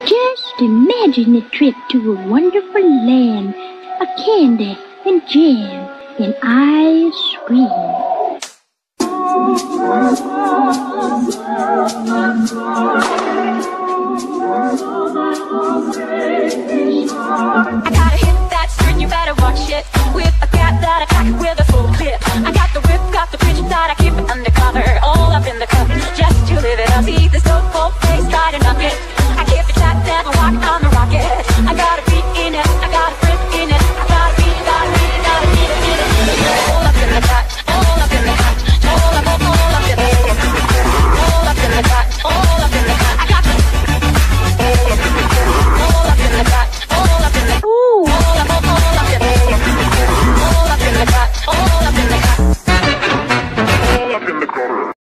Just imagine a trip to a wonderful land of candy and jam and ice cream.